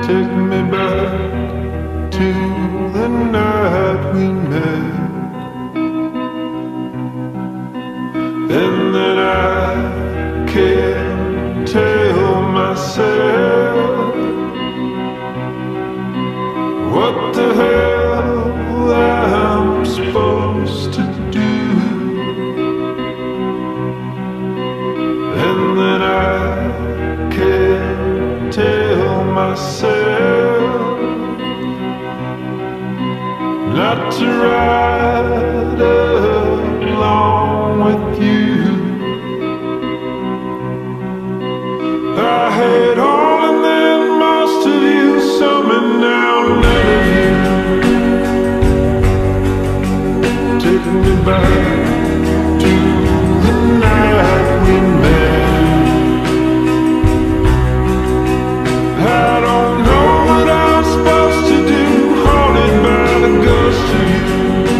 Take me back to the night we met, and then I can't tell myself what the hell I'm supposed to do. And then I can't tell myself not to ride along with you. I had all and then most of you, some and now none of you. Take me back to the night we met. I don't know what I'm supposed to do, haunted by the ghost of you.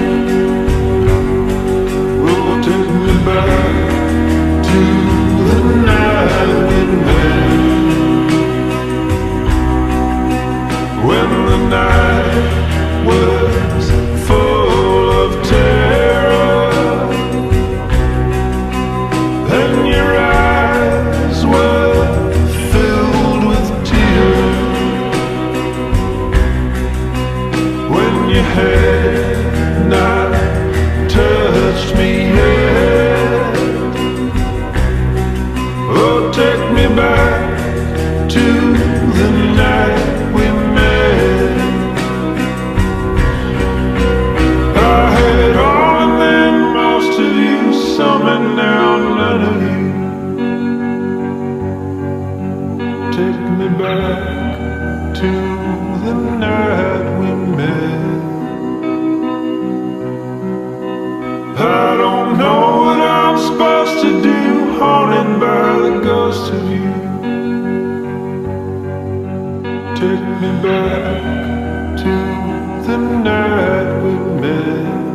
Oh, take me back to the night we met, when the night was full of terror, and your eyes were filled with tears, when you had not touched me yet. Oh, take me back to the night we met. I had all and then most of you, some and now none of you. Take me back to the night we met. I don't know what I'm supposed to do, haunted by the ghost of you. Take me back to the night we met.